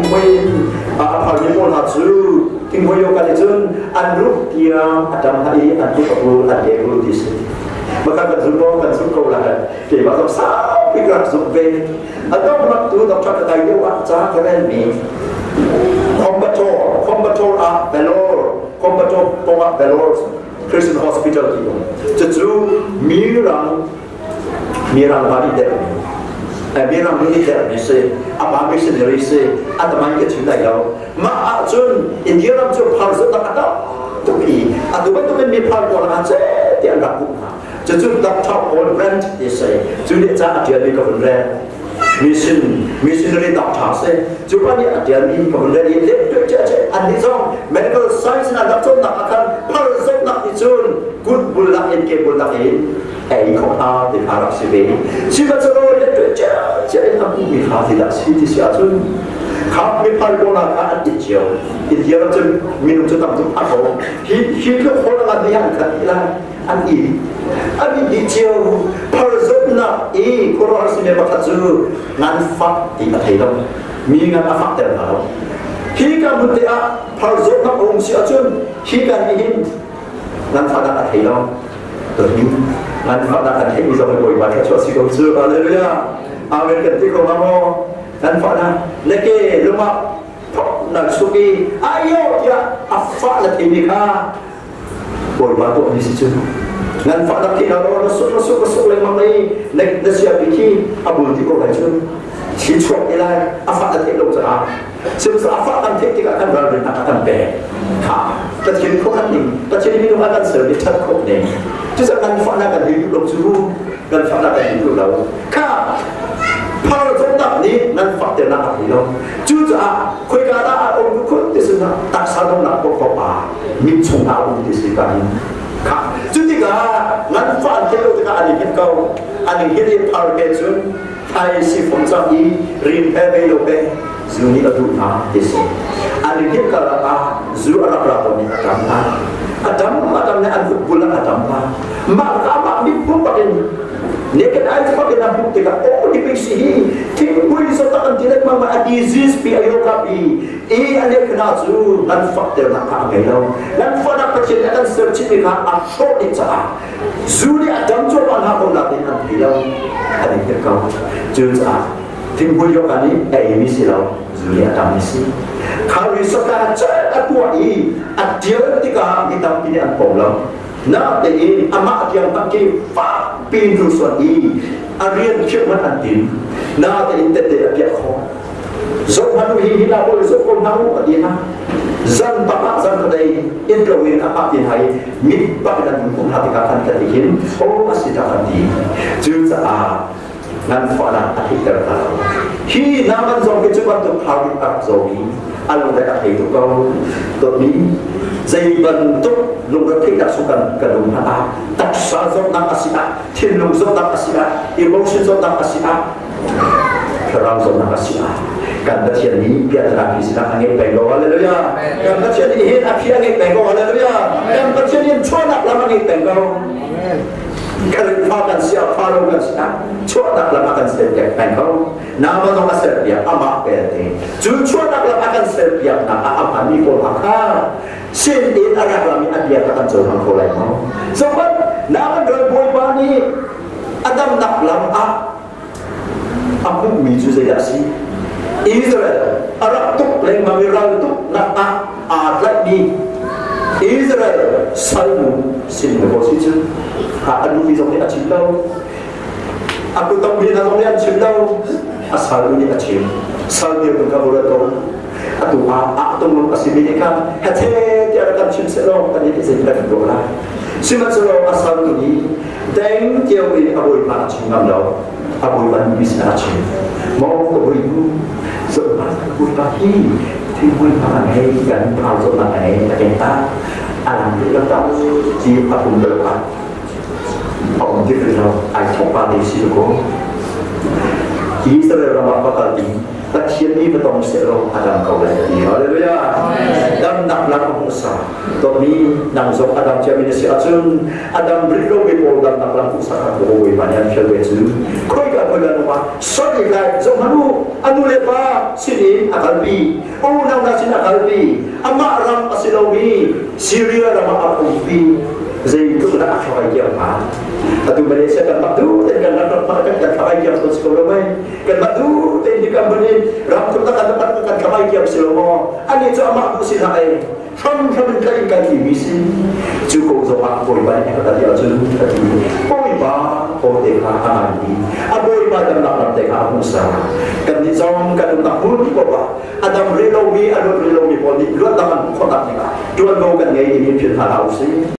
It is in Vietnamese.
quay phao như một hạt dưa kinh quay yêu cái chân ăn rút kia Adam hay ăn rút cặp rút ăn đẹp rút đi mà các bạn cần rút câu là để bảo làm sao cái gặp rút về ở đâu mà tôi đọc cho cái tài liệu ăn giá cái này mình combator valor combator valor Christian Hospital itu justru mirang validar mirang militer ni apa missionary atau macam itu dah yau mak acun India ram tu harus tak ada tapi adu betul ni par orang aja tiada laku justru tak top all brand ni jadi jangan dia ni kebenaran missionary doctor cuba ni dia ni kebenaran ni lebih je andi song medical science nak doctor nak akan parasok nak dicun good bulan ke bulan ini kong di Arab Saudi siapa seorang lebih je aku mikir tidak sih cun kami pargona kan dijauh dia macam minum cutam tu apa hidup orang ada yang katilah ani dijauh parasok nak kalau harus ni baca tu manfaat di atas mingat afak terbaru hingga mutia parasok nak umsi acun hingga ini manfaat atas hilang terhidup manfaat atas hidup bisa berbuat baik cuaca siapa haleluya amin ketika kamu manfaat lagi rumah nak suki ayo ya afak lagi nikah berbuat tu di situ manfaat lagi kalau masuk lemah lagi nak siap bikin abu tiga lagi Cincok ilai afak lagi lom sah sebab afak kan tidak akan berada akan ber terjadi kau kan ni terjadi minum akan servis terkop ni jadi manfaat akan hidup lom suruh manfaat akan hidup lalu Paul tak ni manfaat dia nak hidup juga kau kata orang kau di sana tak sadar nak berapa mincung tahu di sini jadi manfaat kita juga ada kau ada hidup Paul kesun Thai si phong trang y rin pe pe lo pe zuni adu na desi ali hit kala zu ara prato ni adam ne adu bulan adam maka ma ni pun pakin neked ai pakin na bukti ka di pisi tin kuli so takan dilek mama disease pi ayo kapi ane kena zu nan faktor na ka ngelo nan fada kecil akan sertifikat asok itu zuni adam coba nak latin an bilang ada kau juga timbul yo kali ini silau zuni adam isi kalau sekarang cakap tua ini dia ketika kita pilih an problem nak ini amak yang pakai pin rusuh ini arian cuma antin nak ini tidak dia kau zon malu hilang boleh zon kau mahu dia zan bapak zan kedai introvert apa tin hai mit badan pun hati akan ketikin masih dapat di juga nan fana akhir tertahu hi naman zong kecuali tu hari tak zongi alu dah akhir tu kau tu ni zai bentuk lumrah tidak suka kedung hata tak sazon nak asyik tin zon nak asyik emotion zon nak asyik kerang zon nak asyik kan baca ni biar terapi sedang angin penggo haleluya kan baca ni hit akhir angin penggo haleluya kan baca ni cuanak lama angin penggo kalau makan siap faru kan siap cuanak lama akan setiap penggo nama nama setiap amak berarti cuanak lama akan setiap nak apa ni pun akar sin in agak lama dia akan jauh mengkolai mau sebab nama dua boy bani Adam nak lama aku miju saya sih Israel Arab tu lain mamirang tu nak atlet di Israel selalu sini posisi adu bisa ni acintau aku tahu dia nak ni acintau asal ni acim sal dia berkaburato atu tu belum kasih binikan hati dia akan cincelo tadi dia sedang berdoa siapa selo asal ni dan dia ini abu iman cingam lau abu iman bisa acim mau abu ibu sebab aku lagi timbul pakai dan kalau pakai kita alam kita tahu si aku berapa orang kita tahu pada sisi itu Israel ramai kali Takian ini betul mesti roh Adam kau lagi. Haleluya. Dan nak lang usa to mi nang zok adam chamin si achun adam brillo be pol dam nak lang usa ka boy banyan chelwe chu koi ka bola no ma sorry lai zo manu anu le pa sini akalbi o nang na sin akalbi ama ram asilawi Syria ram akalbi zai tu na akhwai ya ma atu Malaysia kan madu dan kan nak makan kan kawai ya tu sekolah mai kan madu dan di company ram tu tak dapat kan kawai ya selomo ani tu ama tu sin hai from kai kan di misi cukup zoma boy banyak kata dia tu boy ba boy ka amani aboy ba dan nak te ka musa kan di zong kan tak pun ko ba adam relowi adu relowi poli luat taman kotak ni ka tuan go kan ngai ni pin halau si